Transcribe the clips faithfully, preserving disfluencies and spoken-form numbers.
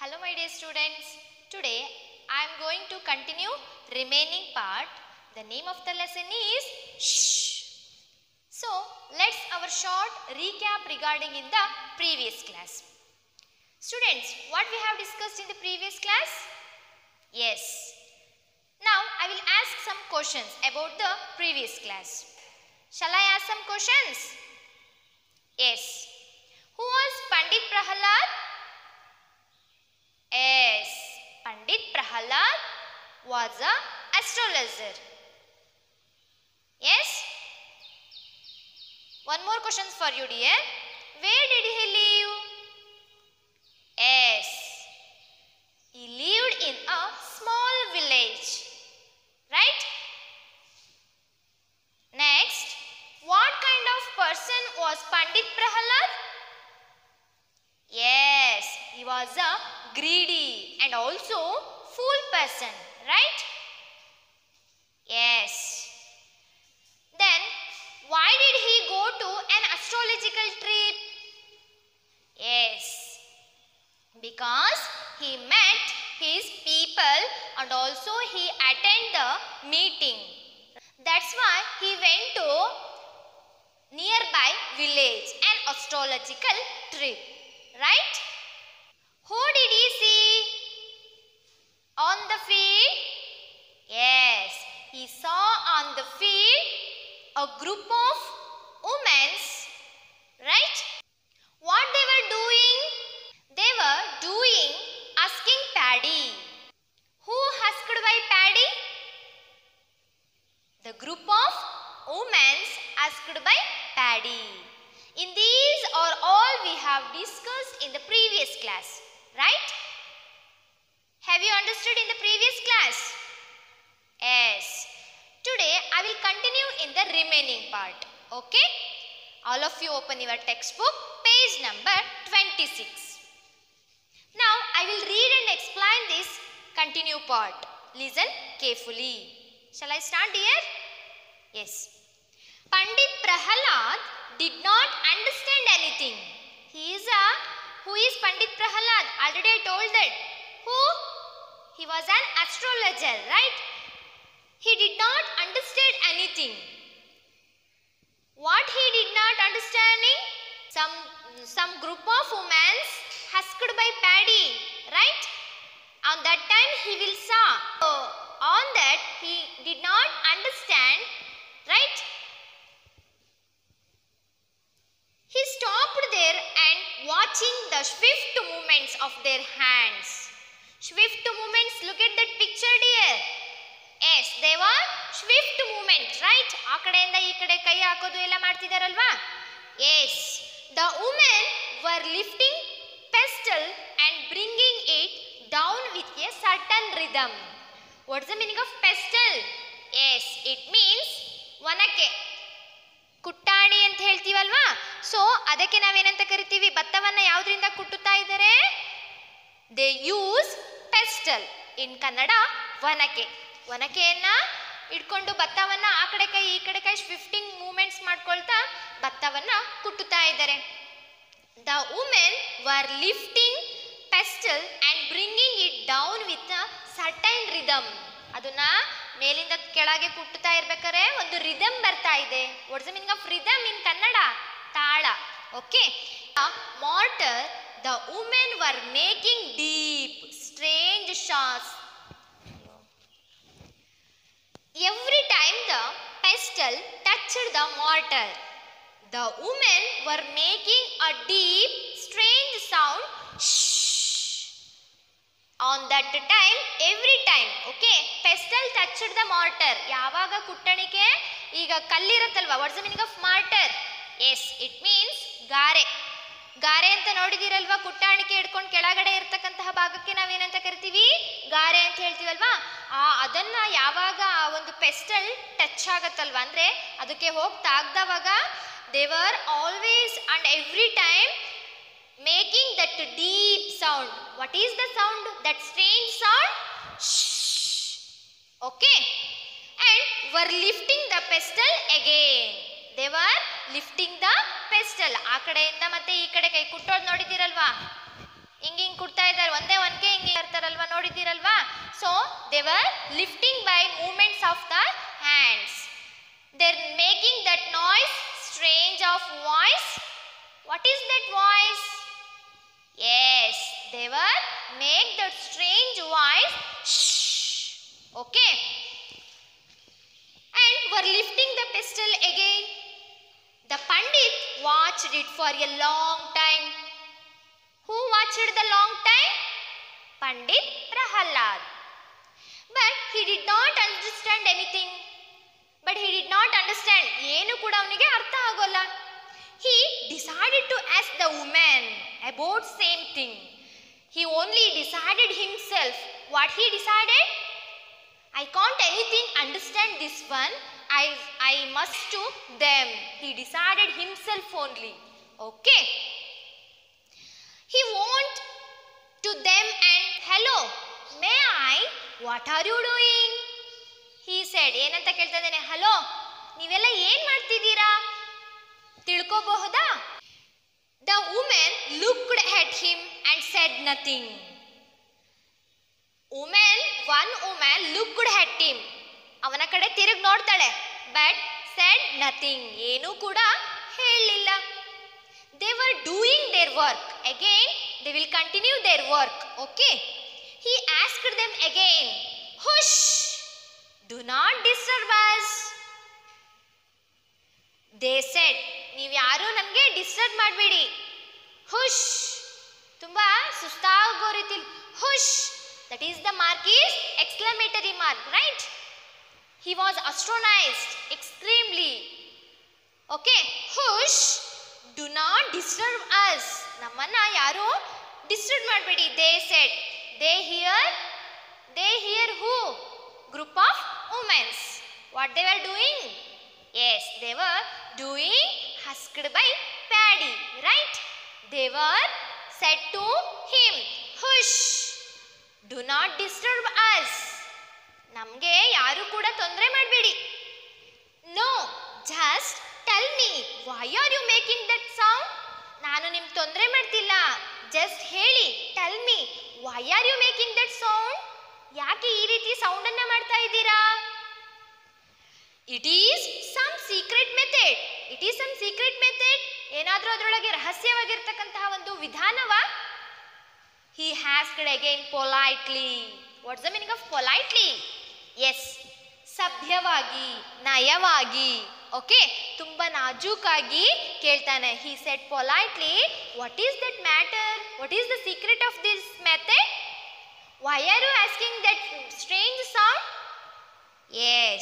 Hello my dear students, today I am going to continue remaining part. The name of the lesson is Shh. So let's our short recap regarding in the previous class. Students, what we have discussed in the previous class? Yes. Now I will ask some questions about the previous class. Shall I ask some questions? Yes. Who was Pandit Prahalad? Yes, Pandit Prahalad was a astrologer. Yes? One more question for you, dear. Where did he live? Yes, he lived in a small village. Right? Next, what kind of person was Pandit Prahalad? Yes, he was a greedy and also fool person, right? Yes. Then, why did he go to an astrological trip? Yes, because he met his people and also he attended the meeting. That's why he went to nearby village, an astrological trip. Right? Who did he see on the field? Yes, he saw on the field a group of women. Right? What they were doing? They were doing asking paddy. Who husked by paddy? The group of women asked by paddy. In these are all we have discussed in the previous class, right? Have you understood in the previous class? Yes. Today I will continue in the remaining part, okay? All of you open your textbook, page number twenty-six. Now I will read and explain this continue part. Listen carefully. Shall I start here? Yes. Pandit Prahalad did not understand anything. He is a, who is Pandit Prahalad? Already I told that. Who? He was an astrologer, right? He did not understand anything. What he did not understanding? Some, some group of women husked by paddy, right? On that time he will saw. So, on that he did not understand, right? He stopped there and watching the swift movements of their hands. Swift movements, look at that picture dear. Yes, they were swift movements, right? ಆ ಕಡೆಯಿಂದ ಈ ಕಡೆ ಕೈ ಹಾಕೋದು ಎಲ್ಲ ಮಾಡ್ತಿದಾರಲ್ವಾ? Yes, the women were lifting pestle and bringing it down with a certain rhythm. What's the meaning of pestle? Yes, it means ಒನಕೆ. ಕುಟ್ಟಾಣಿ ಅಂತ ಹೇಳ್ತೀವಲ್ವಾ? So ಅದಕ್ಕೆ ನಾವೇನಂತ ಕರಿತೀವಿ? ಭತ್ತವನ್ನ ಯಾವುದರಿಂದ ಕುಟ್ಟುತ್ತಾ ಇದ್ದಾರೆ? They use pestle. In Kannada ಒನಕೆ. ಒನಕೆಯನ್ನ ಇಟ್ಕೊಂಡು ಭತ್ತವನ್ನ ಆ ಕಡೆ ಕೈ ಈ ಕಡೆ ಕೈ ಶಿಫ್ಟಿಂಗ್ ಮೂವ್ಮೆಂಟ್ಸ್ ಮಾಡ್ಕೊಳ್ತಾ ಭತ್ತವನ್ನ ಕುಟ್ಟುತ್ತಾ ಇದ್ದಾರೆ. The women were lifting pestle and bringing it down with a certain rhythm. ಅದನ್ನ ಮೇಲಿಂದ ಕೆಳಗೆ ಕುಟ್ಟುತ್ತಾ ಇರ್ಬೇಕಾದ್ರೆ ಒಂದು ರಿದಮ್ ಬರ್ತಾ ಇದೆ. What's the meaning of rhythm in Kannada? ತಾಳ. Okay. Mortar the women were making deep strange shots. Every time the pestle touched the mortar, the women were making a deep strange sound. On that time, every time, okay, pestle touched the mortar. ಯಾವಾಗ ಕುಟ್ಟಣಿಕೆ ಈಗ ಕಲ್ಲಿರುತ್ತಲ್ವಾ? What's the meaning of mortar? Yes, it means ಗಾರೆ. ಗಾರೆ ಅಂತ ನೋಡಿದಿರಲ್ವಾ? ಕುಟ್ಟಾಣಿಕೆ ಹಿಡ್ಕೊಂಡು ಕೆಳಗಡೆ ಇರ್ತಕ್ಕಂತಹ ಭಾಗಕ್ಕೆ ನಾವೇನಂತ ಕರಿತೀವಿ? ಗಾರೆ ಅಂತ ಹೇಳ್ತೀವಲ್ವಾ? ಆ ಅದನ್ನ ಯಾವಾಗ ಆ ಒಂದು ಪೆಸ್ಟಲ್ ಟಚ್ ಆಗತ್ತಲ್ವಾ ಅಂದ್ರೆ ಅದಕ್ಕೆ ಹೋಗಿ ತಾಗ್ದವಾಗ they were always and every time making that deep sound. What is the sound? That strange sound? Shh. Okay. And were lifting the pestle again. They were lifting the pestle. ಆ ಕಡೆಯಿಂದ ಮತ್ತೆ ಈ ಕಡೆ ಕೈ ಕುಟ್ಟೋದು ನೋಡಿದಿರಲ್ವಾ? ಹಿಂಗೆ ಹಿಂಗೆ ಕುಟ್ತಾ ಇದ್ದಾರೆ. ಒಂದೇ ಒಂದು They were lifting by movements of the hands. They're making that noise, strange of voice. What is that voice? Yes, they were make that strange voice. Shh. Okay. And were lifting the pestle again. The Pandit watched it for a long time. Who watched the long time? Pandit Prahalad. But he did not understand anything. But he did not understand. Yenu kuda avnige artha agolla. He decided to ask the woman about same thing. He only decided himself. What he decided? I can't anything understand this one. I, I must to them. He decided himself only. Okay. He went to them and, hello, may I? What are you doing? He said, ಏನಂತ ಕೇಳ್ತಾ ಇದ್ದಾನೆ, hello ನೀವೆಲ್ಲ ಏನ್ ಮಾಡ್ತಿದ್ದೀರಾ ತಿಳ್ಕೋಬಹುದಾ? The woman looked at him and said nothing. Woman, one woman looked at him. ಅವನ ಕಡೆ ತಿರುಗಿ ನೋಡ್ತಾಳೆ. But said nothing. ಏನೂ ಕೂಡ ಹೇಳಲಿಲ್ಲ. They were doing their work. Again, they will continue their work. Okay. He asked them again, hush, do not disturb us. They said, ನೀವು ಯಾರು ನಮಗೆ ಡಿಸ್ಟರ್ಬ್ ಮಾಡಬೇಡಿ. ಹುಷ್, ತುಂಬಾ ಸುಸ್ತಾಗೋ ರೀತಿ ಹುಷ್. That is the mark is exclamatory mark, right? He was astonished extremely. Okay, hush, do not disturb us. ನಮ್ಮನ್ನ ಯಾರು disturb ಮಾಡಬೇಡಿ. They said, they hear, they hear who? Group of women. What they were doing? Yes, they were doing husked by paddy, right? They were said to him, hush, do not disturb us. ನಮಗೆ ಯಾರು ಕೂಡ ತೊಂದರೆ ಮಾಡಬೇಡಿ. No, just tell me, why are you making that sound? ನಾನು ನಿಮ್ಗೆ ತೊಂದರೆ ಮಾಡ್ತಿಲ್ಲ. Just ಹೇಳಿ, tell me, why are you making that sound? ಯಾಕೆ ಈ ರೀತಿ ಸೌಂಡ್ ಅನ್ನ ಮಾಡ್ತಾ ಇದ್ದೀರಾ? It is some secret method. It is some secret method. ಏನಾದರೂ ಅದರೊಳಗೆ ರಹಸ್ಯವಾಗಿರ್ತಕ್ಕಂತಹ ಒಂದು ವಿಧಾನವಾ? He asked again politely. What's the meaning of politely? Yes, ಸಭ್ಯವಾಗಿ, ನಯವಾಗಿ. ಓಕೆ, ತುಂಬಾ ನಾಜೂಕಾಗಿ ಕೇಳ್ತಾನೆ. He said politely, what is that matter? What is the secret of this method? Why are you asking that strange sound? Yes.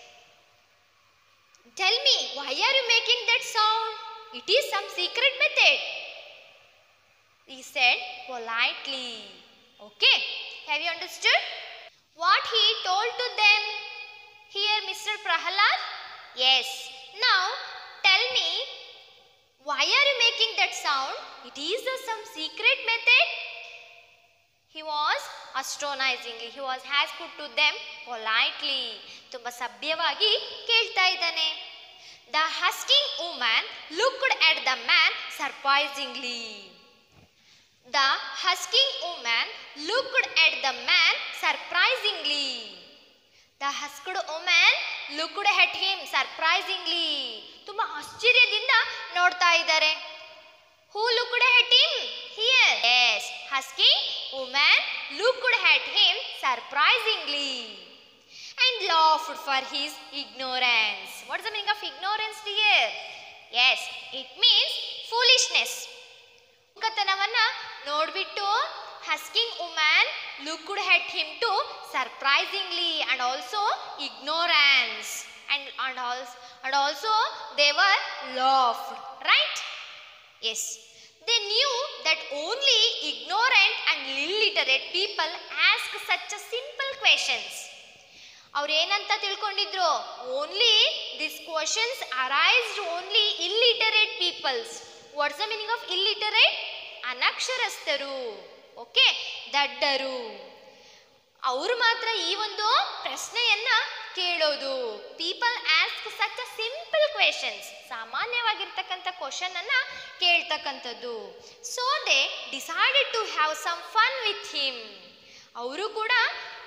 Tell me, why are you making that sound? It is some secret method. He said politely. Okay, have you understood what he told to them here, Mister Prahalad? Yes. Now tell me, why are you making that sound? It is a some secret method. He was astonishingly, he was asked to them politely. ತುಂಬಾ ಸಭ್ಯವಾಗಿ ಕೇಳ್ತಾ ಇದ್ದಾನೆ. The husking woman looked at the man surprisingly. The husking woman looked at the man surprisingly. The husked woman looked at him surprisingly. ತುಂಬಾ ಆಶ್ಚರ್ಯದಿಂದ ನೋಡ್ತಾ ಇದ್ದಾರೆ. Who looked at him? Here. Yes, husking woman looked at him surprisingly and laughed for his ignorance. What is the meaning of ignorance here? Yes, it means foolishness. ಮೂರ್ಖತನವನ್ನ ನೋಡ್ಬಿಟ್ಟು husking woman looked at him too surprisingly and also ignorance and and also, and also they were laughed, right? Yes, they knew that only ignorant and illiterate people ask such a simple questions. ಅವ್ರು ಏನಂತ ತಿಳ್ಕೊಂಡಿದ್ರು? Only this questions arised only illiterate peoples. What's the meaning of illiterate? ಅನಕ್ಷರಸ್ಥರು. Okay, ದಡ್ಡರು. ಅವರು ಮಾತ್ರ ಈ ಒಂದು ಪ್ರಶ್ನೆಯನ್ನ ಕೇಳೋದು. People ask such a simple questions. ಸಾಮಾನ್ಯವಾಗಿರ್ತಕ್ಕಂಥ ಕ್ವಶನ್ ಅನ್ನ ಕೇಳ್ತಕ್ಕಂಥದ್ದು. So they decided to have some fun with him. ಅವರು ಕೂಡ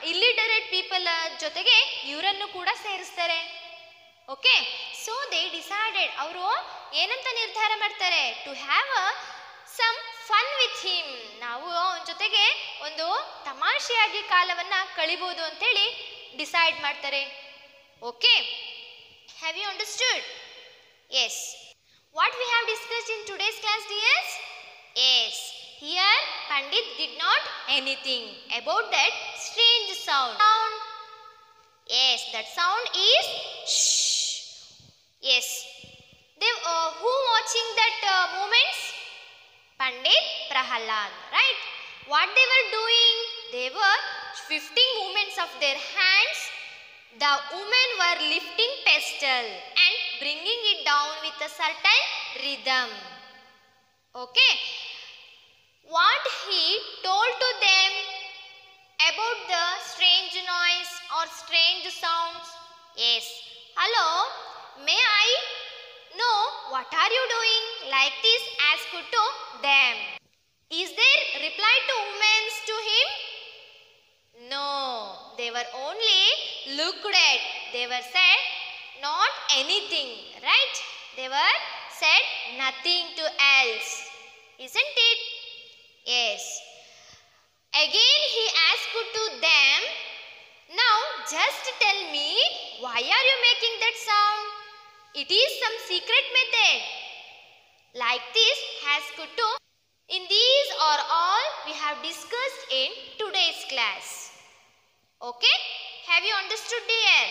ಇಲ್ಲಿಟರೇಟ್ ಪೀಪಲ್ ಜೊತೆಗೆ ಇವರನ್ನು ಕೂಡ ಸೇರಿಸ್ತಾರೆ. ಓಕೆ, ಸೊ ದೇ ಡಿಸೈಡೆಡ್, ಅವರು ಏನಂತ ನಿರ್ಧಾರ ಮಾಡ್ತಾರೆ, to have a some fun with him, ನಾವು ಅವನ ಜೊತೆಗೆ ಒಂದು ತಮಾಷೆಯಾಗಿ ಕಾಲವನ್ನು ಕಳಿಬೋದು ಅಂತೇಳಿ ಡಿಸೈಡ್ ಮಾಡ್ತಾರೆ. Okay, have you understood? Yes. What we have discussed in today's class, dears? Yes, here Pandit did not anything about that strange sound. Sound. Yes, that sound is shh. Yes. They, uh, who watching that uh, movements? Pandit Prahalad, right? What they were doing? They were shifting movements of their hands. The women were lifting pestle and bringing it down with a certain rhythm. Okay. What he told to them about the strange noise or strange sounds? Yes. Hello, may I know what are you doing? Like this asked to them. Is there reply to women to him? No, they were only looked at. They were said not anything, right? They were said nothing to else, isn't it? Yes. Again he asked to them, now just tell me, why are you making that sound? It is some secret method. Like this asked to. In these are all we have discussed in today's class. Okay? Have you understood, dear?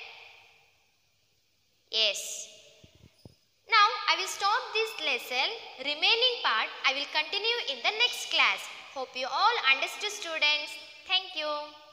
Yes. Now I will stop this lesson. Remaining part I will continue in the next class. Hope you all understood, students. Thank you.